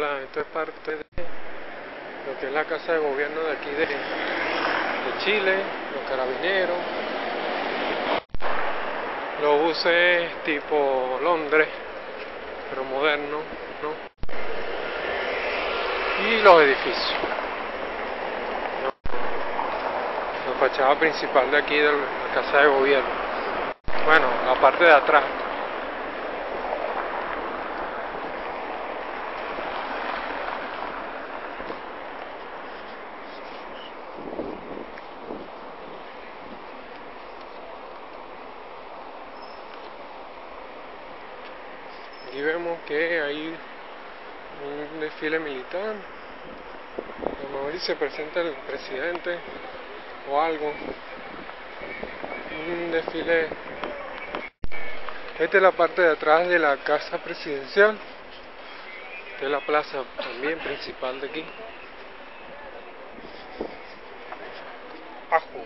esto es parte de lo que es la casa de gobierno de aquí de Chile, los carabineros, los buses tipo Londres, pero modernos, ¿no? Y los edificios. La fachada principal de aquí de la casa de gobierno. Bueno, la parte de atrás. Aquí vemos que hay un desfile militar. A lo mejor se presenta el presidente o algo. Un desfile. Esta es la parte de atrás de la casa presidencial. Esta es la plaza también principal de aquí. Ajo.